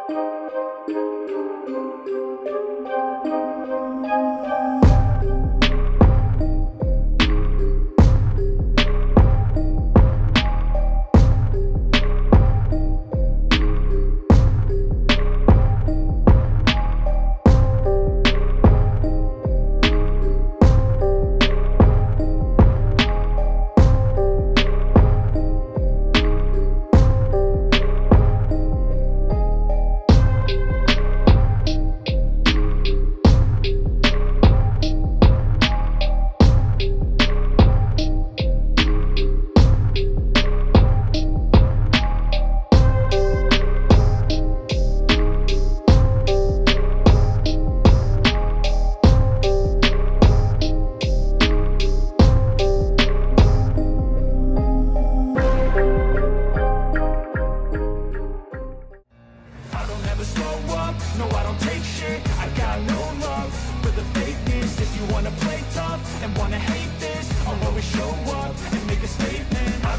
Wanna play tough and wanna hate this, I'll always show up and make a statement. I